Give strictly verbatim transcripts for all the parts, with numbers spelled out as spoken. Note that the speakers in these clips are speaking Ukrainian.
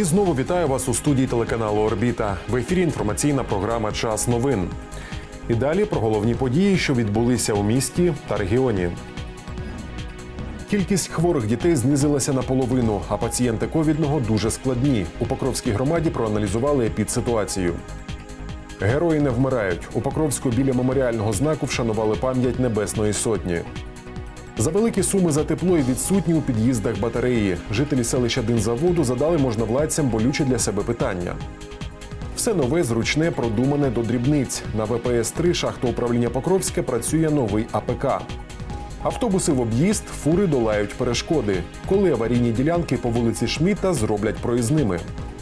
І знову вітаю вас у студії телеканалу «Орбіта». В ефірі інформаційна програма «Час новин». І далі про головні події, що відбулися у місті та регіоні. Кількість хворих дітей знизилася наполовину, а пацієнти ковідного дуже складні. У Покровській громаді проаналізували епідситуацію. Герої не вмирають. У Покровську біля меморіального знаку вшанували пам'ять Небесної Сотні. За великі суми за тепло і відсутні у під'їздах батареї. Жителі селища Динзаводу задали можновладцям болючі для себе питання. Все нове, зручне, продумане до дрібниць. На ве пе ес три шахтоуправління Покровське працює новий а пе ка. Автобуси в об'їзд, фури долають перешкоди. Коли аварійні ділянки по вулиці Шмідта зроблять проїзними.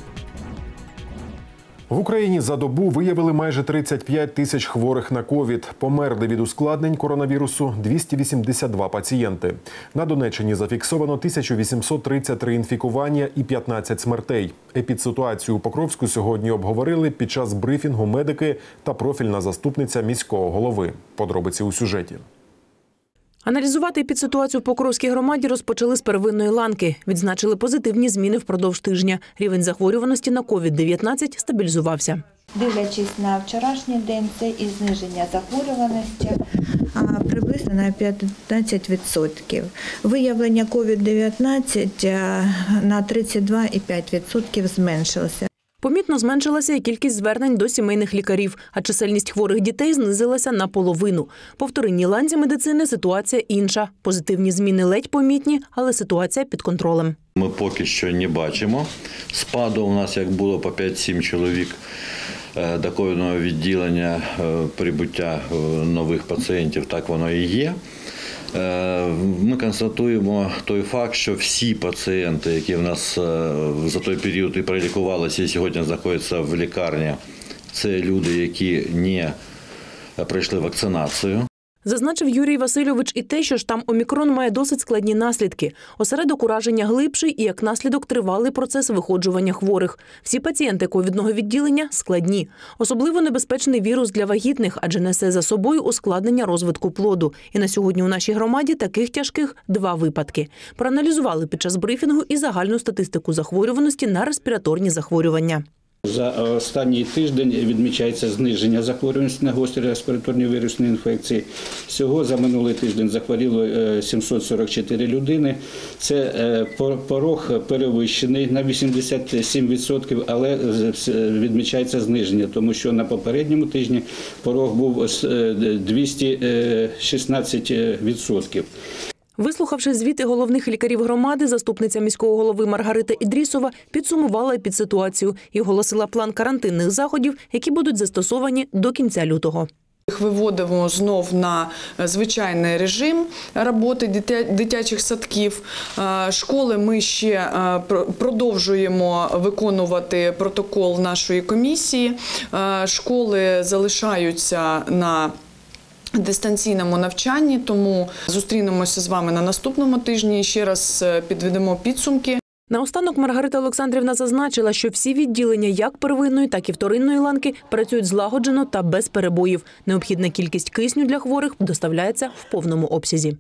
В Україні за добу виявили майже тридцять п'ять тисяч хворих на ковід. Померли від ускладнень коронавірусу двісті вісімдесят два пацієнти. На Донеччині зафіксовано тисяча вісімсот тридцять три інфікування і п'ятнадцять смертей. Епідситуацію у Покровську сьогодні обговорили під час брифінгу медики та профільна заступниця міського голови. Подробиці у сюжеті. Аналізувати епідситуацію в Покровській громаді розпочали з первинної ланки. Відзначили позитивні зміни впродовж тижня. Рівень захворюваності на ковід дев'ятнадцять стабілізувався. Дивлячись на вчорашній день, це і зниження захворюваності приблизно на п'ятнадцять відсотків. Виявлення ковід дев'ятнадцять на тридцять два цілих п'ять десятих відсотка зменшилося. Помітно зменшилася і кількість звернень до сімейних лікарів, а чисельність хворих дітей знизилася наполовину. По вторинній ланці медицини ситуація інша. Позитивні зміни ледь помітні, але ситуація під контролем. Ми поки що не бачимо. Спаду у нас, як було по п'ять-сім чоловік до ковідного відділення, прибуття нових пацієнтів, так воно і є. Ми констатуємо той факт, що всі пацієнти, які в нас за той період і пролікувалися і сьогодні знаходяться в лікарні, це люди, які не пройшли вакцинацію. Зазначив Юрій Васильович і те, що штам Омікрон має досить складні наслідки. Осередок ураження глибший і, як наслідок, тривалий процес виходжування хворих. Всі пацієнти ковідного відділення складні. Особливо небезпечний вірус для вагітних, адже несе за собою ускладнення розвитку плоду. І на сьогодні у нашій громаді таких тяжких два випадки. Проаналізували під час брифінгу і загальну статистику захворюваності на респіраторні захворювання. За останній тиждень відмічається зниження захворюваності на гострі респіраторні вірусні інфекції. Всього за минулий тиждень захворіло сімсот сорок чотири людини. Це порог перевищений на вісімдесят сім відсотків, але відмічається зниження, тому що на попередньому тижні порог був двісті шістнадцять відсотків. Вислухавши звіти головних лікарів громади, заступниця міського голови Маргарита Ідрісова підсумувала епідситуацію і оголосила план карантинних заходів, які будуть застосовані до кінця лютого. Їх виводимо знов на звичайний режим роботи дитячих садків. Школи ми ще продовжуємо виконувати протокол нашої комісії. Школи залишаються на дистанційному навчанні, тому зустрінемося з вами на наступному тижні і ще раз підведемо підсумки. Наостанок Маргарита Олександрівна зазначила, що всі відділення як первинної, так і вторинної ланки працюють злагоджено та без перебоїв. Необхідна кількість кисню для хворих доставляється в повному обсязі.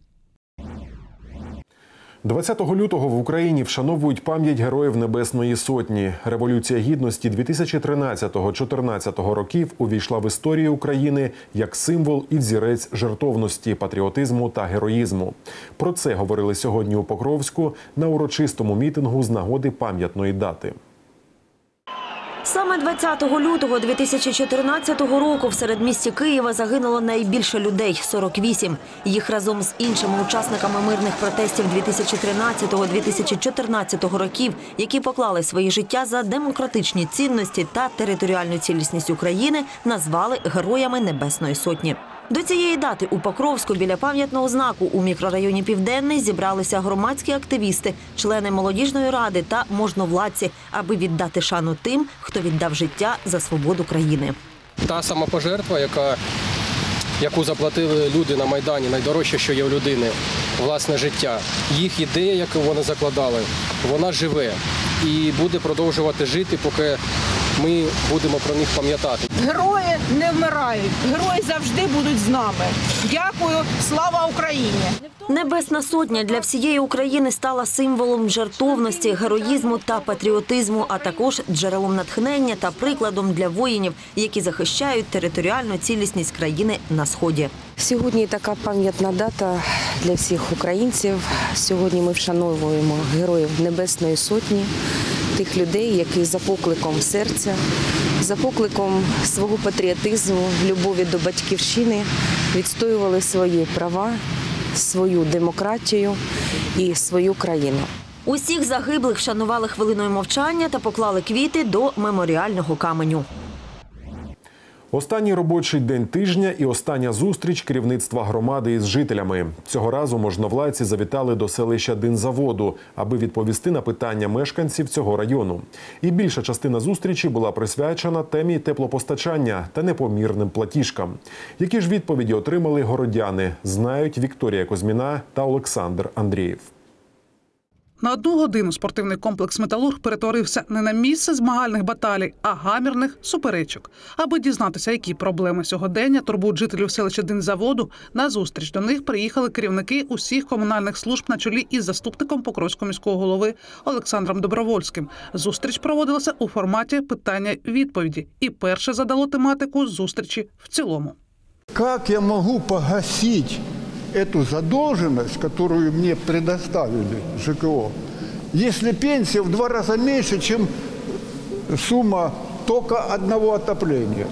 двадцятого лютого в Україні вшановують пам'ять Героїв Небесної Сотні. Революція Гідності дві тисячі тринадцятого-чотирнадцятого років увійшла в історію України як символ і взірець жертовності, патріотизму та героїзму. Про це говорили сьогодні у Покровську на урочистому мітингу з нагоди пам'ятної дати. Саме двадцятого лютого дві тисячі чотирнадцятого року в середмісті Києва загинуло найбільше людей – сорок вісім. Їх разом з іншими учасниками мирних протестів дві тисячі тринадцятого - дві тисячі чотирнадцятого років, які поклали свої життя за демократичні цінності та територіальну цілісність України, назвали Героями Небесної Сотні. До цієї дати у Покровську біля пам'ятного знаку у мікрорайоні Південний зібралися громадські активісти, члени молодіжної ради та можновладці, аби віддати шану тим, хто віддав життя за свободу країни. Та самопожертва, яка, яку заплатили люди на Майдані, найдорожче, що є у людини – власне життя. Їх ідея, яку вони закладали, вона живе і буде продовжувати жити, поки ми будемо про них пам'ятати. Герої не вмирають, герої завжди будуть з нами. Дякую, слава Україні! Небесна Сотня для всієї України стала символом жертовності, героїзму та патріотизму, а також джерелом натхнення та прикладом для воїнів, які захищають територіальну цілісність країни на Сході. Сьогодні така пам'ятна дата для всіх українців. Сьогодні ми вшановуємо героїв Небесної Сотні, тих людей, які за покликом серця, за покликом свого патріотизму, любові до батьківщини відстоювали свої права, свою демократію і свою країну. Усіх загиблих вшанували хвилиною мовчання та поклали квіти до меморіального каменю. Останній робочий день тижня і остання зустріч керівництва громади із жителями. Цього разу можновладці завітали до селища Динзаводу, аби відповісти на питання мешканців цього району. І більша частина зустрічі була присвячена темі теплопостачання та непомірним платіжкам. Які ж відповіді отримали городяни, знають Вікторія Козьміна та Олександр Андрієв. На одну годину спортивний комплекс «Металург» перетворився не на місце змагальних баталій, а гамірних суперечок. Аби дізнатися, які проблеми сьогодення турбують жителів селища Динзаводу, на зустріч до них приїхали керівники усіх комунальних служб на чолі із заступником Покровського міського голови Олександром Добровольським. Зустріч проводилася у форматі питання-відповіді і перше задало тематику зустрічі в цілому. Як я можу погасити эту задолженность, которую мне предоставили ЖКО, если пенсия в два раза меньше, чем сумма только одного отопления?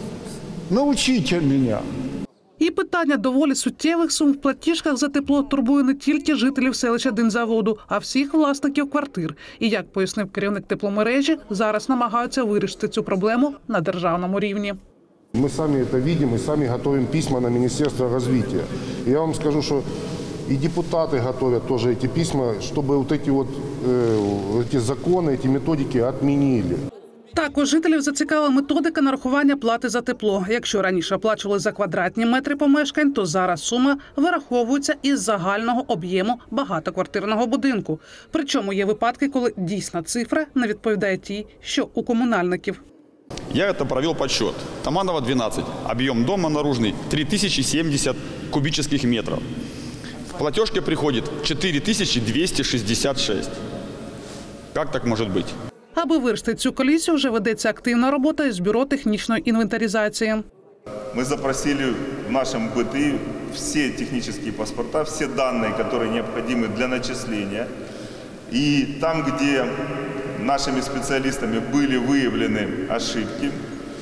Научите меня. І питання доволі суттєвих сум в платіжках за тепло турбує не тільки жителів селища Динзаводу, а всіх власників квартир. І, як пояснив керівник тепломережі, зараз намагаються вирішити цю проблему на державному рівні. Мы сами это видим и сами готовим письма на Министерство развития. И я вам скажу, что и депутаты готовят тоже эти письма, чтобы вот эти вот э, эти законы, эти методики отменили. Також жителів зацікавила методика нарахування плати за тепло. Якщо раніше оплачували за квадратні метри помешкань, то зараз сума вираховується із загального об'єму багатоквартирного будинку. Причому є випадки, коли дійсна цифра не відповідає тій, що у комунальників. Я это провел подсчет. Таманова двенадцать. Объем дома наружный три тысячи семьдесят кубических метров. В платежке приходит четыре тысячи двести шестьдесят шесть. Как так может быть? Аби вирішити цю колізію, вже ведеться активна робота із бюро технічної інвентаризації. Мы запросили в нашем бэ тэ и все технические паспорта, все данные, которые необходимы для начисления. И там, где нашими специалистами были выявлены ошибки,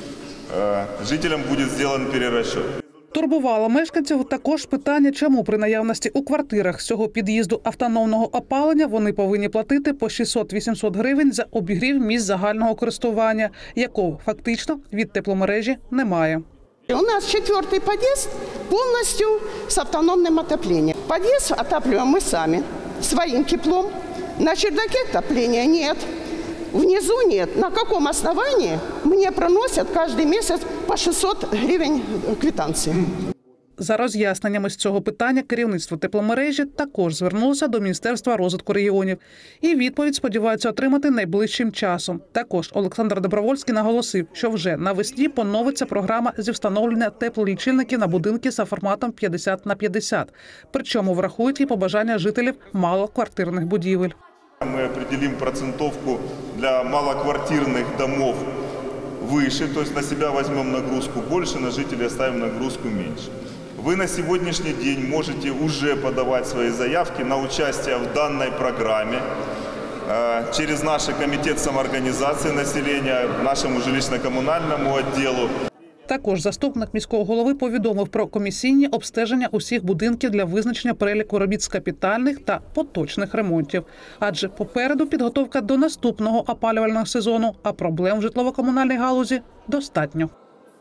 жителям будет сделан перерасчет. Турбувало мешканців також питання, чому при наявності у квартирах з цього під'їзду автономного опалення вони повинні платити по шістсот-вісімсот гривень за обігрів місць загального користування, якого фактично від тепломережі немає. У нас четвертый подъезд полностью с автономным отоплением. Подъезд отапливаем мы сами, своим теплом. На чердаке отопления нет, внизу нет. На каком основании мне проносят каждый месяц по шестьсот гривен квитанции? За роз'ясненнями з цього питання керівництво тепломережі також звернулося до Міністерства розвитку регіонів. І відповідь сподіваються отримати найближчим часом. Також Олександр Добровольський наголосив, що вже навесні поновиться програма зі встановлення теплолічильників на будинки за форматом п'ятдесят на п'ятдесят. Причому врахують і побажання жителів малоквартирних будівель. Мы определим процентовку для малоквартирных домов выше, то есть на себя возьмем нагрузку больше, на жителей оставим нагрузку меньше. Вы на сегодняшний день можете уже подавать свои заявки на участие в данной программе через наш комитет самоорганизации населения, нашему жилищно-коммунальному отделу. Також заступник міського голови повідомив про комісійні обстеження усіх будинків для визначення переліку робіт з капітальних та поточних ремонтів. Адже попереду підготовка до наступного опалювального сезону, а проблем в житлово-комунальній галузі достатньо.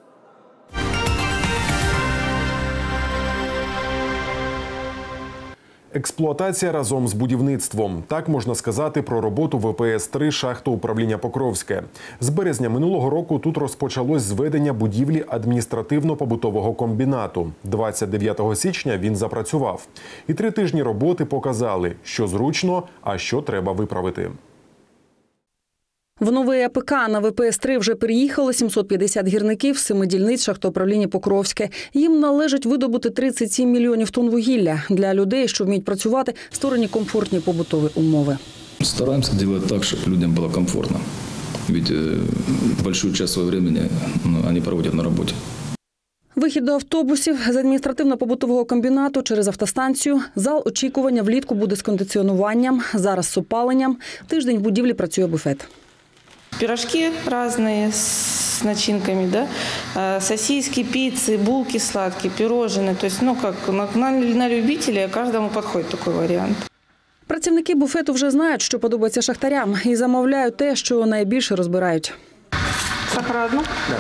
Експлуатація разом з будівництвом. Так можна сказати про роботу вэ пе ес три шахтоуправління Покровське. З березня минулого року тут розпочалось зведення будівлі адміністративно-побутового комбінату. двадцять дев'ятого січня він запрацював. І три тижні роботи показали, що зручно, а що треба виправити. В новий АПК на ВП С три вже переїхало сімсот п'ятдесят гірників з семи дільниць шахтоуправління Покровське. Їм належить видобути тридцять сім мільйонів тонн вугілля. Для людей, що вміють працювати, створені комфортні побутові умови. Стараемся делать так, чтобы людям было комфортно. Ведь большую часть своего времени они проводят на работе. Вихід до автобусів з адміністративно-побутового комбінату через автостанцію. Зал очікування влітку буде з кондиціонуванням, зараз з опаленням. Тиждень в будівлі працює буфет. Пирожки разные с начинками, да, сосиски, пиццы, булки сладкие, пирожные. То есть, ну, как на, на, на любителя каждому подходит такой вариант. Працівники буфету вже знають, що подобається шахтарям, і замовляють те, що найбільше розбирають. Сахар одну? Да.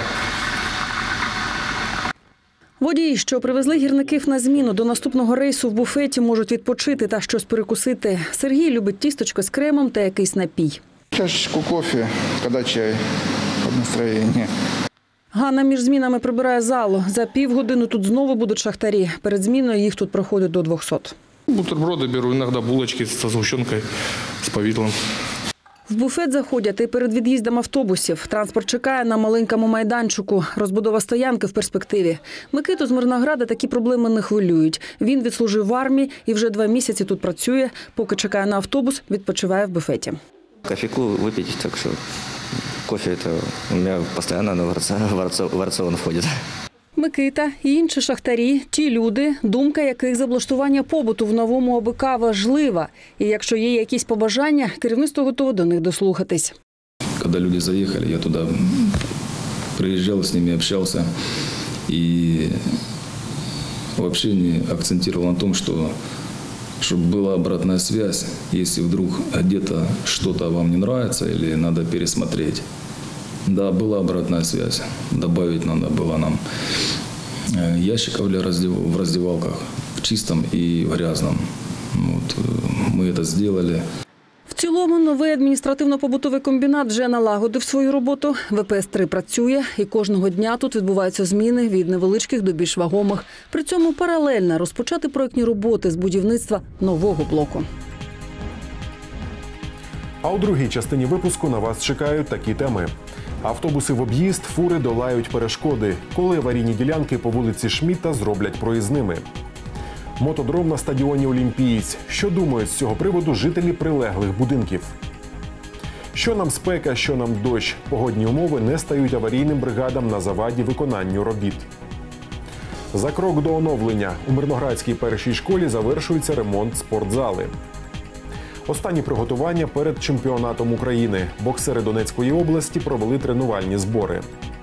Водії, що привезли гірників на зміну до наступного рейсу в буфеті, можуть відпочити та щось перекусити. Сергій любить тісточко з кремом та якийсь напій. Чашечку кофе, коли чай, під настроєння. Ганна між змінами прибирає залу. За півгодини тут знову будуть шахтарі. Перед зміною їх тут проходить до двохсот. Бутерброди беру, іноді булочки з згущенкою, з повідлом. В буфет заходять і перед від'їздом автобусів. Транспорт чекає на маленькому майданчику. Розбудова стоянки в перспективі. Микиту з Мирнограда такі проблеми не хвилюють. Він відслужив в армії і вже два місяці тут працює. Поки чекає на автобус, відпочиває в буфеті. Кофейку випити, так що кофе це у мене постійно в раціон входить. Микита і інші шахтарі – ті люди, думка яких з облаштування побуту в новому ОБК важлива. І якщо є якісь побажання, керівництво готове до них дослухатись. Коли люди заїхали, я туди приїжджав, з ними общався і взагалі не акцентував на тому, що чтобы была обратная связь, если вдруг где-то что-то вам не нравится или надо пересмотреть. Да, была обратная связь. Добавить надо было нам ящиков для раздев... в раздевалках, в чистом и в грязном. Вот, мы это сделали. В цілому, новий адміністративно-побутовий комбінат вже налагодив свою роботу. ВП С три працює, і кожного дня тут відбуваються зміни від невеличких до більш вагомих. При цьому паралельно розпочати проєктні роботи з будівництва нового блоку. А у другій частині випуску на вас чекають такі теми. Автобуси в об'їзд, фури долають перешкоди. Коли аварійні ділянки по вулиці Шмідта зроблять проїзними. Мотодром на стадіоні «Олімпієць». Що думають з цього приводу жителі прилеглих будинків? Що нам спека, що нам дощ. Погодні умови не стають аварійним бригадам на заваді виконанню робіт. За крок до оновлення. У Мирноградській першій школі завершується ремонт спортзали. Останні приготування перед чемпіонатом України. Боксери Донецької області провели тренувальні збори.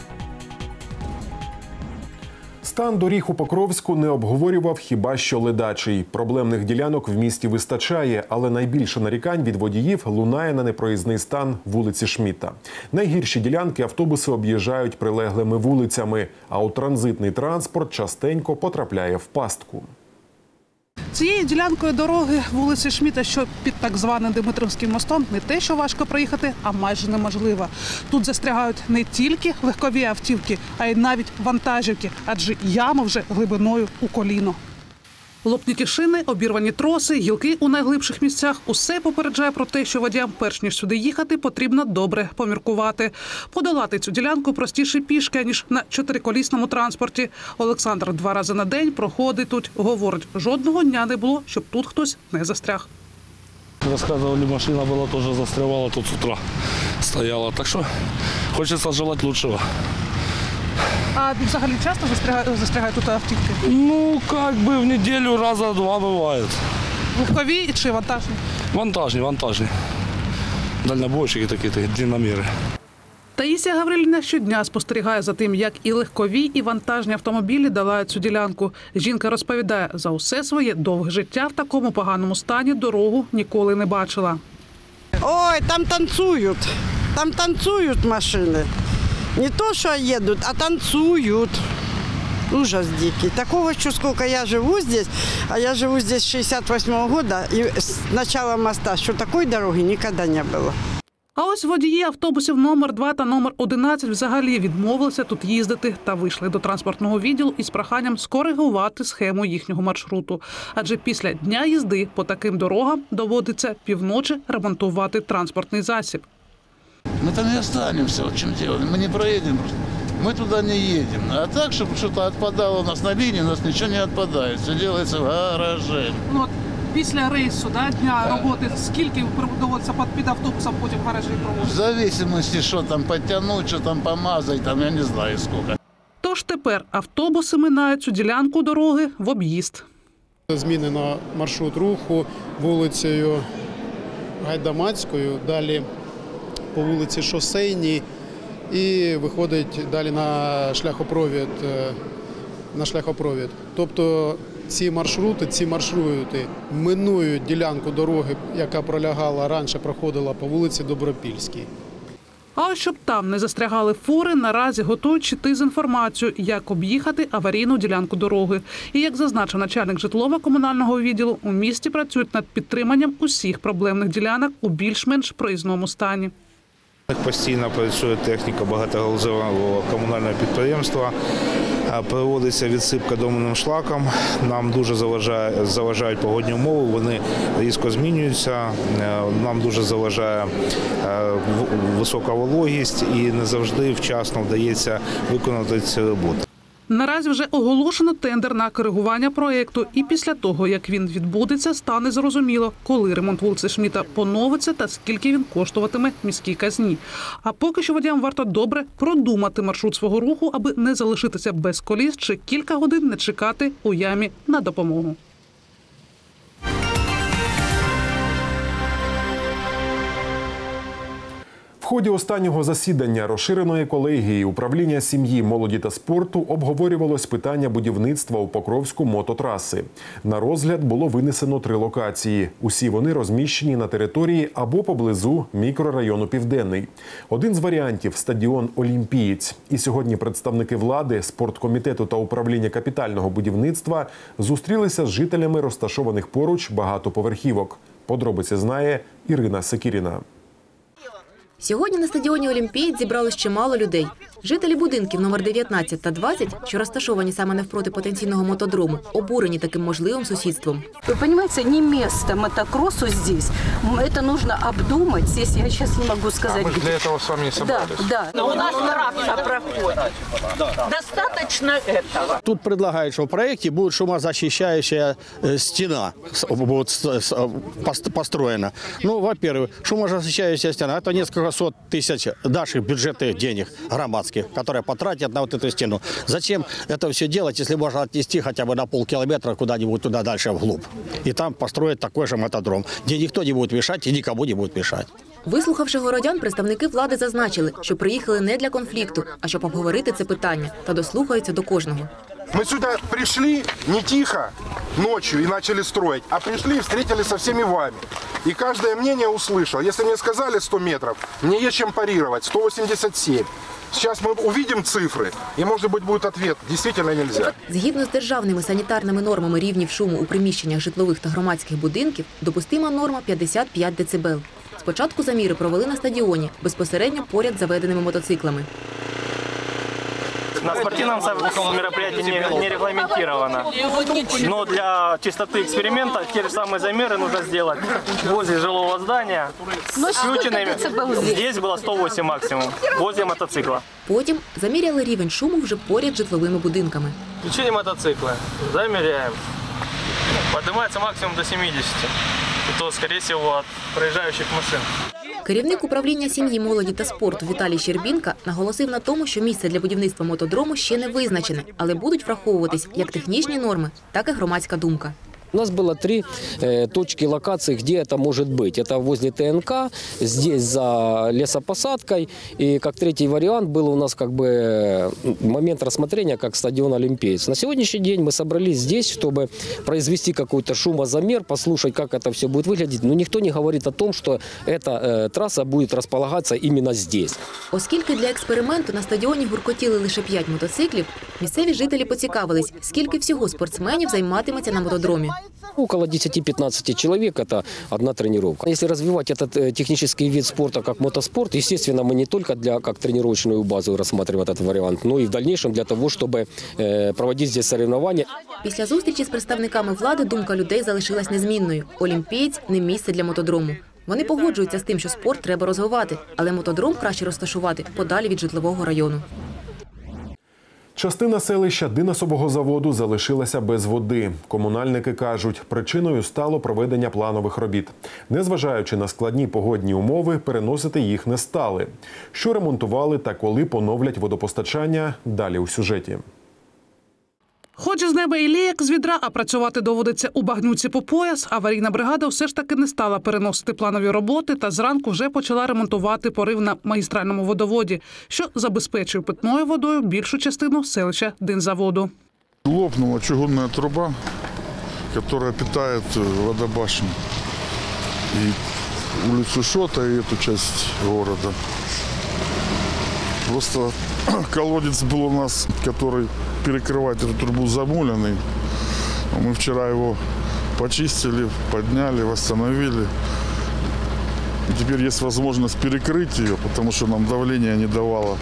Стан доріг у Покровську не обговорював хіба що ледачий. Проблемних ділянок в місті вистачає, але найбільше нарікань від водіїв лунає на непроїзний стан вулиці Шмідта. Найгірші ділянки автобуси об'їжджають прилеглими вулицями, а от транзитний транспорт частенько потрапляє в пастку. Цією ділянкою дороги вулиці Шмідта, що під так званим Дмитровським мостом, не те, що важко проїхати, а майже неможливо. Тут застрягають не тільки легкові автівки, а й навіть вантажівки, адже яма вже глибиною у коліно. Лопнуті шини, обірвані троси, гілки у найглибших місцях – усе попереджає про те, що водіям, перш ніж сюди їхати, потрібно добре поміркувати. Подолати цю ділянку простіше пішки, ніж на чотириколісному транспорті. Олександр два рази на день проходить тут. Говорить, жодного дня не було, щоб тут хтось не застряг. Рассказывали, машина была тоже застревала, тут с утра стояла. Так что хочется желать лучшего. А взагалі часто застрягають, застрягають тут автівки? Ну, как бы в неделю раза два бывает. Легкові чи вантажні? Вантажні, вантажні. Дальнобойщики такі, длинноміри. Таїсія Гаврилівна щодня спостерігає за тим, як і легкові, і вантажні автомобілі долають цю ділянку. Жінка розповідає, за усе своє довге життя в такому поганому стані дорогу ніколи не бачила. Ой, там танцюють, там танцюють машини. Не то, что едут, а танцуют. Ужас дикий. Такого, что сколько я живу здесь, а я живу здесь с шестьдесят восьмого года, и с начала моста, что такой дороги никогда не было. А ось водії автобусів номер два та номер одинадцять взагалі відмовилися тут їздити та вийшли до транспортного відділу із проханням скоригувати схему їхнього маршруту. Адже після дня їзди по таким дорогам доводиться півночі ремонтувати транспортний засіб. мы там и останемся, вот в чем дело. Мы не проедем просто. Мы туда не едем. А так, чтобы что-то отпадало у нас на линии, у нас ничего не отпадает. Все делается в гараже. Ну, от після рейсу, да, дня роботи, скільки доводиться під, під автобусом потім в гаражі проводити? В зависимости, що там підтягнути, що там помазати, там я не знаю скільки. Тож тепер автобуси минають цю ділянку дороги в об'їзд. Змінено маршрут руху вулицею Гайдамацькою, далі по вулиці Шосейній і виходить далі на шляхопровід. На шляхопровід. Тобто ці маршрути, ці маршрути минують ділянку дороги, яка пролягала раніше, проходила по вулиці Добропільській. А ось щоб там не застрягали фури, наразі готують щити з інформацією, як об'їхати аварійну ділянку дороги. І як зазначив начальник житлово-комунального відділу, у місті працюють над підтриманням усіх проблемних ділянок у більш-менш проїзному стані. Постійно працює техніка багатогалузевого комунального підприємства. Проводиться відсипка домовним шлаком. Нам дуже заважає, заважають погодні умови, вони різко змінюються. Нам дуже заважає висока вологість і не завжди вчасно вдається виконати ці роботи. Наразі вже оголошено тендер на коригування проєкту, і після того, як він відбудеться, стане зрозуміло, коли ремонт вулиці Шміта поновиться та скільки він коштуватиме міській казні. А поки що водіям варто добре продумати маршрут свого руху, аби не залишитися без коліс чи кілька годин не чекати у ямі на допомогу. В ході останнього засідання розширеної колегії управління сім'ї, молоді та спорту обговорювалось питання будівництва у Покровську мототраси. На розгляд було винесено три локації. Усі вони розміщені на території або поблизу мікрорайону Південний. Один з варіантів – стадіон «Олімпієць». І сьогодні представники влади, спорткомітету та управління капітального будівництва зустрілися з жителями розташованих поруч багатоповерхівок. Подробиці знає Ірина Секіріна. Сьогодні на стадіоні «Олімпієць» зібралось чимало людей. Жителі будинків номер дев'ятнадцять та двадцять, що розташовані саме навпроти потенційного мотодрому, обурені таким можливим сусідством. Ви розумієте, не місце мотокросу здесь. Це потрібно обдумати. Здесь я зараз не можу сказати. А ми для цього з вами не зібралися. Да, да. У нас трасса проходит. Достаточно этого. Тут предлагают, что в проекте будет шумозащищающая стена будет построена. Ну, во-первых, шумозащищающая стена – это несколько сот тысяч наших бюджетных денег громадских, которые потратят на вот эту стену. Зачем это все делать, если можно отнести хотя бы на полкилометра куда-нибудь туда дальше вглубь? И там построить такой же мотодром, где никто не будет мешать и никому не будет мешать. Вислухавши городян, представники влади зазначили, що приїхали не для конфлікту, а щоб обговорити це питання та дослухаються до кожного. Мы сюда пришли не тихо ночью и начали строить, а пришли и встретились со всеми вами. И каждое мнение услышал. Если мне сказали сто метров, мне есть чем парировать, сто восемьдесят семь. Сейчас мы увидим цифры, и, может быть, будет ответ, действительно нельзя. Згідно з державними санітарними нормами рівнів шуму у приміщеннях житлових та громадських будинків, допустима норма п'ятдесят п'ять децибел. Спочатку заміри провели на стадіоні, безпосередньо поряд з заведеними мотоциклами. На спортивном мероприятии не, не регламентировано. Но для чистоты эксперимента те же самые замеры нужно сделать возле жилого здания с включенными. Здесь было сто восемь максимум, возле мотоцикла. Потім заміряли рівень шуму вже поряд з житловими будинками. Включение мотоцикла. Замеряем. Поднимается максимум до семидесяти. И то, скорее всего, от проезжающих машин. Керівник управління сім'ї, молоді та спорту Віталій Щербінка наголосив на тому, що місце для будівництва мотодрому ще не визначене, але будуть враховуватись як технічні норми, так і громадська думка. У нас было три э, точки локации, где это может быть. Это возле ТНК, здесь за лесопосадкой. И как третий вариант был у нас как бы момент рассмотрения как стадион «Олимпиец». На сегодняшний день мы собрались здесь, чтобы произвести какой-то шумозамер, послушать, как это все будет выглядеть. Но никто не говорит о том, что эта э, трасса будет располагаться именно здесь. Оскільки для експерименту на стадіоні гуркотіли лише п'ять мотоциклів, місцеві жителі поцікавились, скільки всього спортсменів займатиметься на мотодромі. Около десяти-пятнадцати человек – это одна тренировка. Если развивать этот технический вид спорта как мотоспорт, естественно, мы не только для как тренировочную базу рассматриваем этот вариант, но и в дальнейшем для того, чтобы проводить здесь соревнования. Після зустрічі з представниками влади думка людей залишилась незмінною. «Олімпієць» – не місце для мотодрому. Вони погоджуються з тим, що спорт треба розвивати, але мотодром краще розташувати подалі від житлового району. Частина селища Динасового заводу залишилася без води. Комунальники кажуть, причиною стало проведення планових робіт. Незважаючи на складні погодні умови, переносити їх не стали. Що ремонтували та коли поновлять водопостачання – далі у сюжеті. Хоч з неба і лє, як з відра, а працювати доводиться у багнюці по пояс, аварійна бригада все ж таки не стала переносити планові роботи та зранку вже почала ремонтувати порив на магістральному водоводі, що забезпечує питною водою більшу частину селища Динзаводу. Лопнула чугунная труба, которая питает водобашню. И улицу Шота, и эту часть города. Просто колодец был у нас, который перекрывает эту трубу, замуленный. Мы вчера его почистили, подняли, восстановили. И теперь есть возможность перекрыть ее, потому что нам давление не давало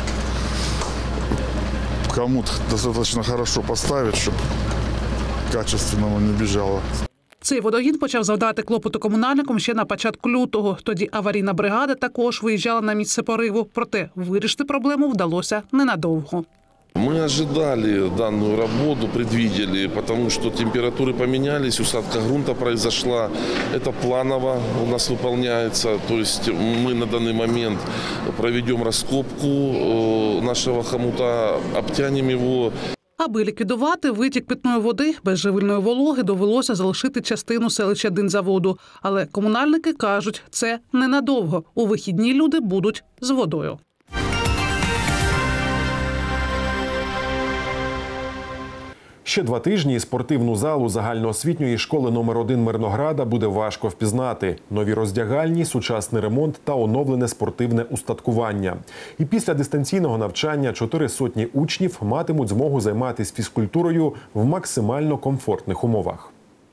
кому-то достаточно хорошо поставить, чтобы качественно оно не бежало. Цей водогін почав завдати клопоту комунальникам ще на початку лютого. Тоді аварійна бригада також виїжджала на місце пориву. Проте вирішити проблему вдалося ненадовго. Мы ожидали данную работу, предвидели, потому что температуры поменялись, усадка грунта произошла. Это планово у нас выполняется. То есть мы на данный момент проведем раскопку нашего хомута, обтянем его. Аби ліквідувати витік питної води без живильної вологи, довелося залишити частину селища Динзаводу. Але комунальники кажуть, це ненадовго. У вихідні люди будуть з водою. Ще два тижні спортивну залу загальноосвітньої школи номер один Мирнограда буде важко впізнати. Нові роздягальні, сучасний ремонт та оновлене спортивне устаткування. І після дистанційного навчання чотири сотні учнів матимуть змогу займатися фізкультурою в максимально комфортних умовах.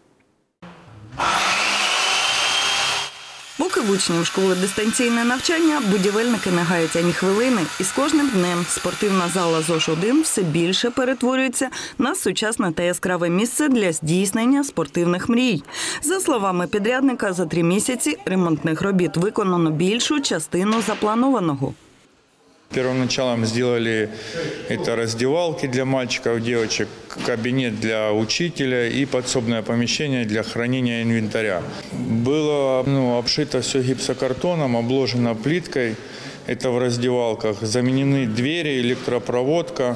Поки в учнів школи дистанційне навчання, будівельники не гають ані хвилини. І з кожним днем спортивна зала ЗОШ один все більше перетворюється на сучасне та яскраве місце для здійснення спортивних мрій. За словами підрядника, за три місяці ремонтних робіт виконано більшу частину запланованого. Первым началом сделали это раздевалки для мальчиков и девочек, кабинет для учителя и подсобное помещение для хранения инвентаря. Было ну, обшито все гипсокартоном, обложено плиткой, это в раздевалках. Заменены двери, электропроводка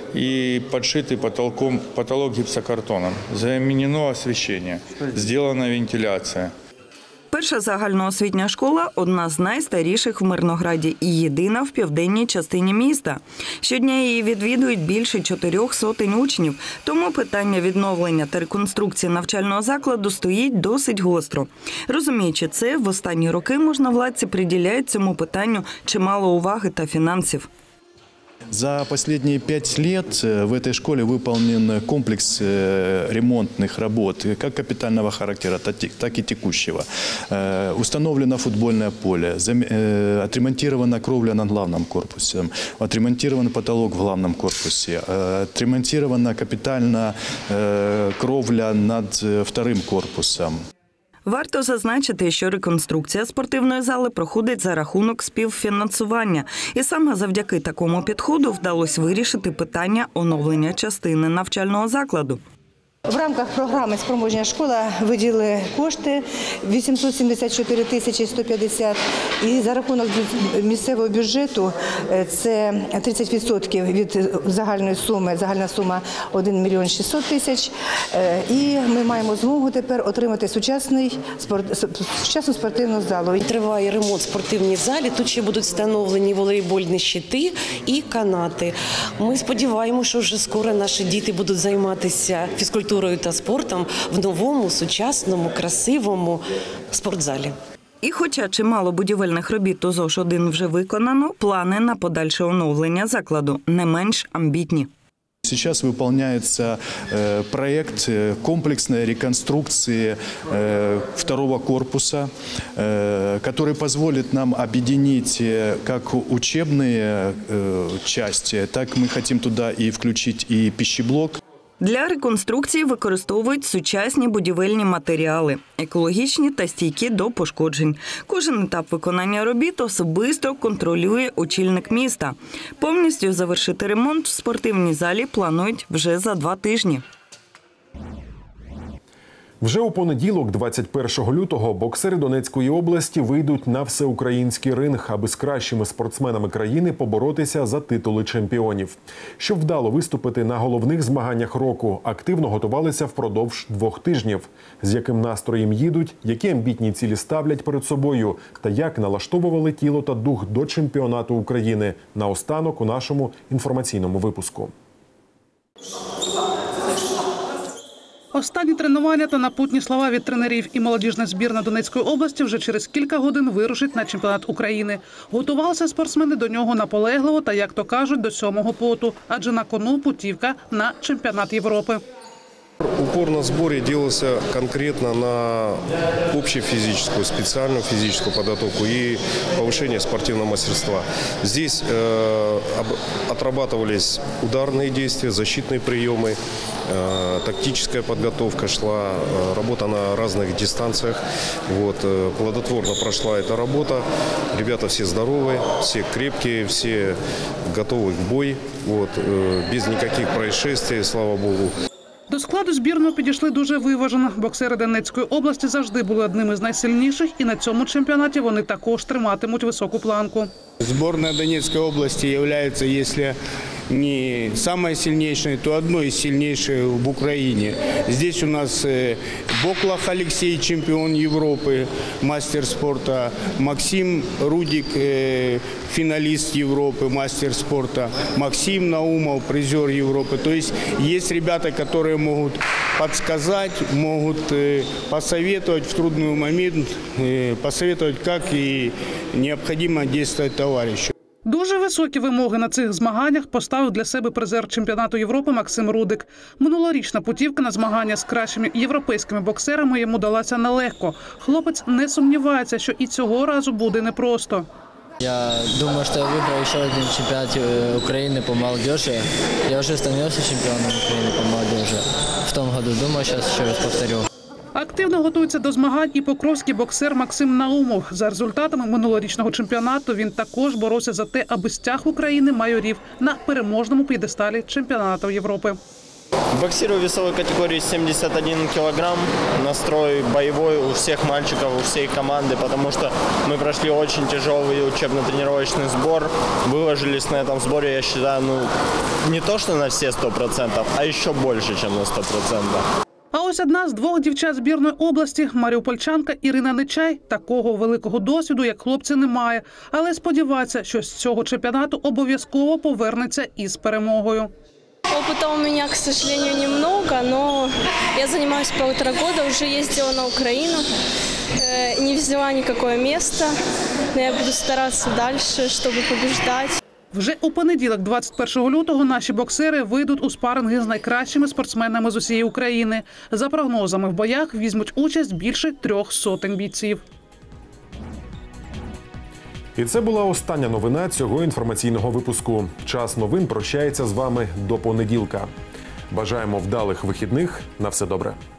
и подшитый потолком, потолок гипсокартоном. Заменено освещение, сделана вентиляция. Перша загальноосвітня школа – одна з найстаріших в Мирнограді і єдина в південній частині міста. Щодня її відвідують більше чотирьох сотень учнів, тому питання відновлення та реконструкції навчального закладу стоїть досить гостро. Розуміючи це, в останні роки можновладці приділяють цьому питанню чимало уваги та фінансів. За последние пять лет в этой школе выполнен комплекс ремонтных работ, как капитального характера, так и текущего. Установлено футбольное поле, отремонтирована кровля над главным корпусом, отремонтирован потолок в главном корпусе, отремонтирована капитально кровля над вторым корпусом. Варто зазначити, що реконструкція спортивної зали проходить за рахунок співфінансування. І саме завдяки такому підходу вдалося вирішити питання оновлення частини навчального закладу. В рамках програми «Спроможна школа» виділили кошти вісімсот сімдесят чотири тисячі сто п'ятдесят. І за рахунок місцевого бюджету це тридцять відсотків від загальної суми, загальна сума один мільйон шістсот тисяч. І ми маємо змогу тепер отримати сучасний, сучасну спортивну залу. Триває ремонт в спортивній залі, тут ще будуть встановлені волейбольні щити і канати. Ми сподіваємося, що вже скоро наші діти будуть займатися фізкультурою та спортом в новому, сучасному, красивому спортзалі. І хоча чимало будівельних робіт у ЗОШ один вже виконано, плани на подальше оновлення закладу не менш амбітні. Сейчас выполняется э, проект комплексной реконструкции э, второго корпуса, э, который позволит нам объединить как учебные э, части, так мы хотим туда и включить и пищеблок. Для реконструкції використовують сучасні будівельні матеріали, екологічні та стійкі до пошкоджень. Кожен етап виконання робіт особисто контролює очільник міста. Повністю завершити ремонт в спортивній залі планують вже за два тижні. Вже у понеділок, двадцять першого лютого, боксери Донецької області вийдуть на всеукраїнський ринг, аби з кращими спортсменами країни поборотися за титули чемпіонів. Щоб вдало виступити на головних змаганнях року, активно готувалися впродовж двох тижнів. З яким настроєм їдуть, які амбітні цілі ставлять перед собою та як налаштовували тіло та дух до чемпіонату України. Наостанок у нашому інформаційному випуску. Останні тренування та напутні слова від тренерів і молодіжна збірна Донецької області вже через кілька годин вирушить на чемпіонат України. Готувалися спортсмени до нього наполегливо та, як то кажуть, до сьомого поту, адже на кону путівка на чемпіонат Європи. Упор на сборе делался конкретно на общефизическую, специальную физическую подготовку и повышение спортивного мастерства. Здесь э, отрабатывались ударные действия, защитные приемы, э, тактическая подготовка шла, э, работа на разных дистанциях. Вот, э, плодотворно прошла эта работа. Ребята все здоровые, все крепкие, все готовы к бою. Вот, э, без никаких происшествий, слава богу. До складу збірної підійшли дуже виважено. Боксери Донецької області завжди були одними з найсильніших, і на цьому чемпіонаті вони також триматимуть високу планку. Збірна Донецької області є, якщо не самой сильнейшей, то одной из сильнейших в Украине. Здесь у нас Боклах Алексей, чемпион Европы, мастер спорта, Максим Рудик, финалист Европы, мастер спорта, Максим Наумов, призер Европы. То есть есть ребята, которые могут подсказать, могут посоветовать в трудный момент, посоветовать, как и необходимо действовать товарищу. Дуже високі вимоги на цих змаганнях поставив для себе призер чемпіонату Європи Максим Рудик. Минулорічна путівка на змагання з кращими європейськими боксерами йому далася нелегко. Хлопець не сумнівається, що і цього разу буде непросто. Я думаю, что я выиграю еще один чемпионат Украины по молодежи. Я уже становился чемпионом Украины по молодежи в том году. Думаю, сейчас еще раз повторю. Активно готується до змагань і покровський боксер Максим Наумов. За результатами минулорічного чемпіонату він також боровся за те, аби стяг України майорів на переможному п'єдесталі чемпіонату Європи. Боксирую в весовой категории семьдесят один килограмм. Настрой боевой у всех мальчиков, у всей команды, потому что мы прошли очень тяжелый учебно-тренировочный сбор. Выложились на этом сборе, я считаю, ну, не то что на все сто процентов, а еще больше, чем на сто процентов. А ось одна з двох дівчат збірної області, маріупольчанка Ірина Нечай, такого великого досвіду, як хлопці, не має. Але сподівається, що з цього чемпіонату обов'язково повернеться із перемогою. Опыта у меня, к сожалению, немного, но я занимаюсь полтора года, уже ездила на Украину, не взяла никакое место, но я буду стараться дальше, чтобы побеждать. Вже у понеділок, двадцять першого лютого, наші боксери вийдуть у спаринги з найкращими спортсменами з усієї України. За прогнозами, в боях візьмуть участь більше трьох сотень бійців. І це була остання новина цього інформаційного випуску. Час новин прощається з вами до понеділка. Бажаємо вдалих вихідних. На все добре.